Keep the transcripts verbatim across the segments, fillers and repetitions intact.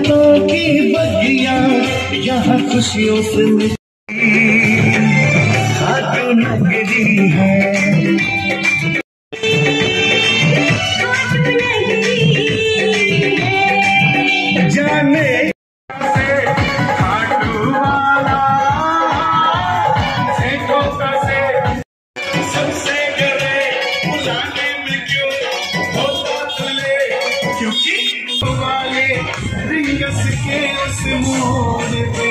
खुशियों की बगिया यहाँ खुशियों से नगरी है। जाने सबसे गले बुलाने में क्यों होता तुले, क्योंकि वाले रिंगस के उस मोड़ पे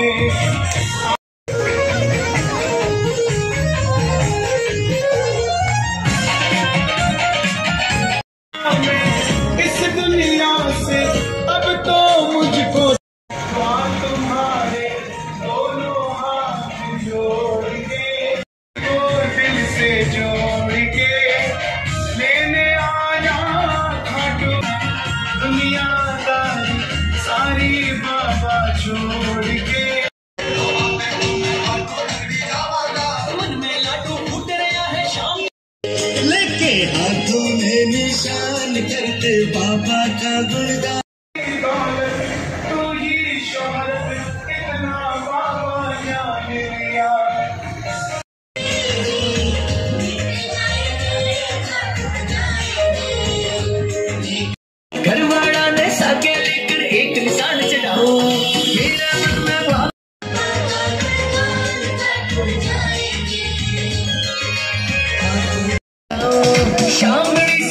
इस दुनिया से अब तो मुझको तुम्हारे दोनों हाथ जोड़ के दो दिल से जोड़ के लेने आया खाटू दुनियादारी सारी बाबा छोड़ के। मन में लाडू फूट रहा है शाम लेके हाथों में निशान करते बाबा का गुणगान। तू ही शोहरत इतना बाबा जान लिया। घरवाड़ा ने साके लेकर एक निशान चढ़ाओ मेरा मन में भाव शामड़ी